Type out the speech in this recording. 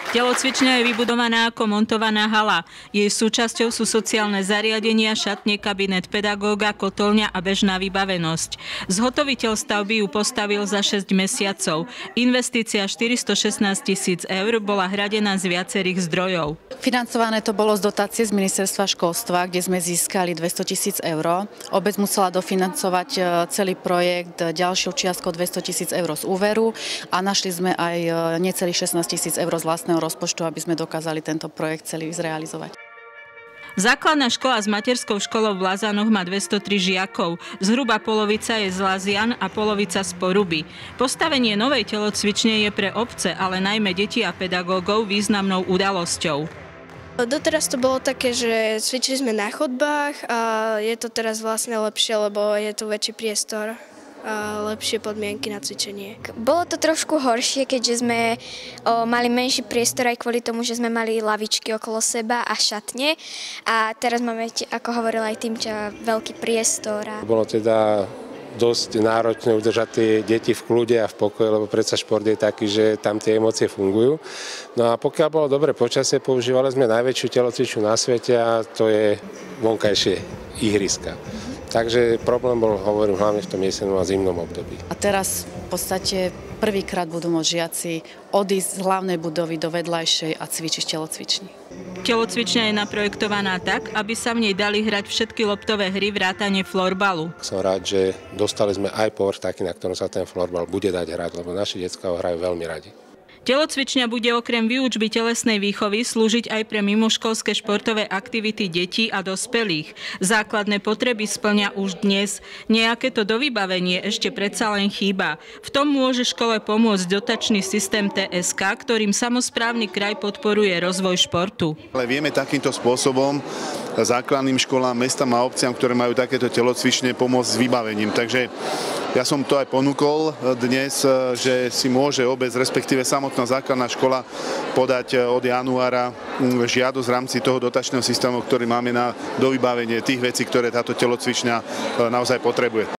Telocvičňa je vybudovaná ako montovaná hala. Jej súčasťou sú sociálne zariadenia, šatne, kabinet pedagóga, kotolňa a bežná vybavenosť. Zhotoviteľ stavby ju postavil za 6 mesiacov. Investícia 416 000 eur bola hradená z viacerých zdrojov. Financované to bolo z dotácie z Ministerstva školstva, kde sme získali 200 000 eur. Obec musela dofinancovať celý projekt ďalšou čiastkou 200 000 eur z úveru a našli sme aj necelých 16 000 eur z vlastného rozpočtu, aby sme dokázali tento projekt celý zrealizovať. Základná škola s materskou školou v Lazanoch má 203 žiakov. Zhruba polovica je z Lazian a polovica z Poruby. Postavenie novej telocvične je pre obce, ale najmä deti a pedagógov významnou udalosťou. Doteraz to bolo také, že cvičili sme na chodbách a je to teraz vlastne lepšie, lebo je tu väčší priestor a lepšie podmienky na cvičenie. Bolo to trošku horšie, keďže sme mali menší priestor aj kvôli tomu, že sme mali lavičky okolo seba a šatne. A teraz máme, ako hovoril aj Týmča, veľký priestor. Bolo teda dosť náročné udržať tie deti v kľude a v pokoji, lebo predsa šport je taký, že tam tie emócie fungujú. No a pokiaľ bolo dobre počasie, používali sme najväčšiu telocvičňu na svete a to je vonkajšie ihriska. Takže problém bol, hovorím, hlavne v tom jesennom a zimnom období. A teraz v podstate prvýkrát budú môcť žiaci odísť z hlavnej budovy do vedľajšej a cvičiť v telocvični. Telocvičňa je naprojektovaná tak, aby sa v nej dali hrať všetky loptové hry vrátane florbalu. Som rád, že dostali sme aj povrch taký, na ktorom sa ten florbal bude dať hrať, lebo naši decká ho hrajú veľmi radi. Telocvičňa bude okrem výučby telesnej výchovy slúžiť aj pre mimoškolské športové aktivity detí a dospelých. Základné potreby spĺňa už dnes. Nejaké to dovybavenie ešte predsa len chýba. V tom môže škole pomôcť dotačný systém TSK, ktorým samosprávny kraj podporuje rozvoj športu. Ale vieme takýmto spôsobom základným školám, mestám a obciam, ktoré majú takéto telocvične, pomôcť s vybavením. Takže ja som to aj ponúkol dnes, že si môže obec, respektíve samotná základná škola podať od januára žiadosť v rámci toho dotačného systému, ktorý máme na dovybavenie tých vecí, ktoré táto telocvičňa naozaj potrebuje.